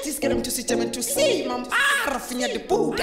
artistes que tu sistema tu si mampara finha de Buda.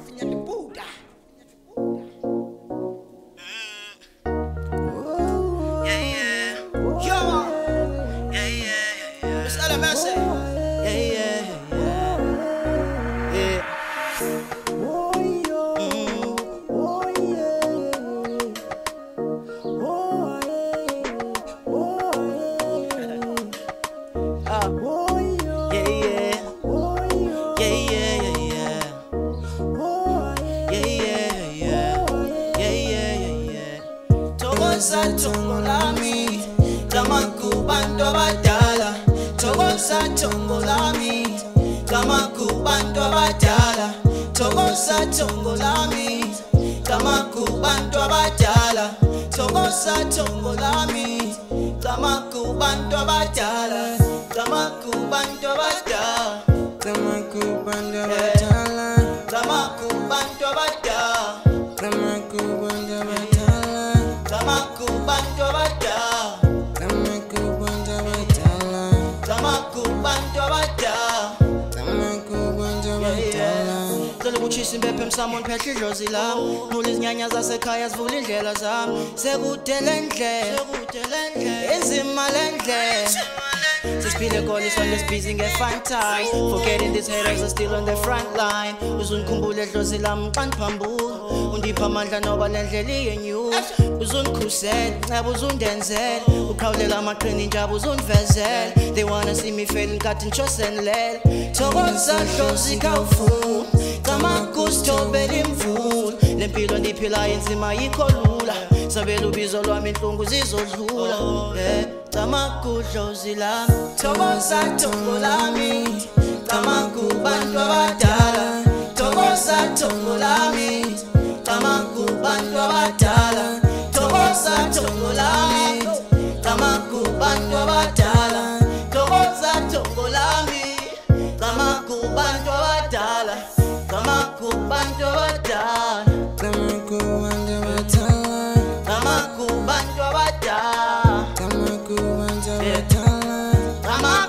Tongo lami, kama kubantu abadala. Tokoza tongo lami, kama kubantu abadala. Tokoza tongo lami, kama kubantu abadala. Tokoza tongo lami, kama kubantu abadala. Kama kubantu abadala. Kama kubantu abadala. Kama kubantu abadala. Kama kubantu abadala. Kama kubantu abadala. Kama kubantu abadala. Kama kubantu abadala. Kama kubantu abadala. Cela kuchisa impepho emsamo niphethe idlozi lami. Nula izinyanya zasekhaya zivula indlela zami. Sekude lendlela, enzima lendlela. Sesiphile kolisa lesibhizi nge-fine time. Forgetting these haters are still on the front line. Uzungikhumbule edlozi lami qaniphambuka. Undipha amandla noba lendlela iyenyuka. Uzungikhusela, nceba uzundenzela. Uqhawulela amaqhini njalo uzundivezela. They wanna see me failing kathi ngishosenlela. Thokoza dlozi khawufuna, kama kusithobela imvula. Lempilo ndiphilayo enzima yikho lula. Sabela ubizo lwami inhlungu zizodlula. Kama kudlozi lami, thokoza tongo lami. Kama kubantu abadala, thokoza tongo lami. Kama kubantu abadala, thokoza tongo lami. Kama kubantu abadala, thokoza tongo lami. Kama kubantu abadala, kama kubantu abadala. Kama kubantu abadala. Kama kubantu abadala. Kama kubantu abadala. Kama